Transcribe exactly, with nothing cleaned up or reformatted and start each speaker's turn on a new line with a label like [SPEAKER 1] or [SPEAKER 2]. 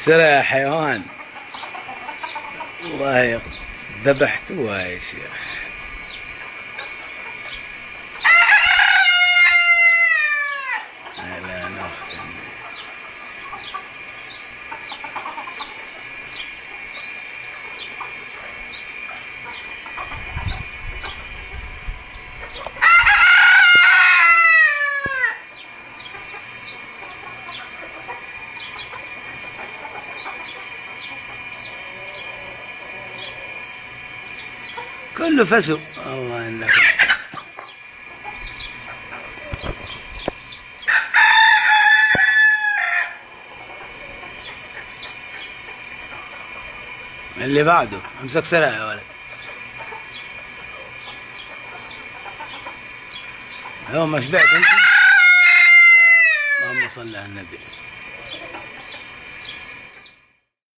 [SPEAKER 1] سرع يا حيوان. والله ذبحتوها يا شيخ. لا ناخذ كله فسو. الله انك اللي بعده امسك سرعة يا ولد. هو ما شبعت انت؟ اللهم صل على النبي.